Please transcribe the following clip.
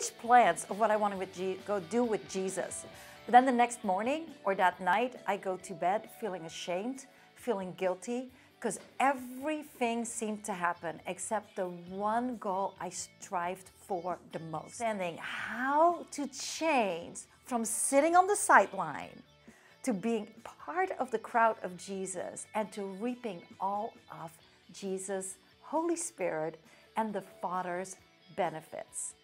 huge plans of what I want to go do with Jesus. But then the next morning or that night, I go to bed feeling ashamed, feeling guilty, because everything seemed to happen except the one goal I strived for the most. Understanding how to change from sitting on the sideline to being part of the crowd of Jesus and to reaping all of Jesus' Holy Spirit and the Father's benefits.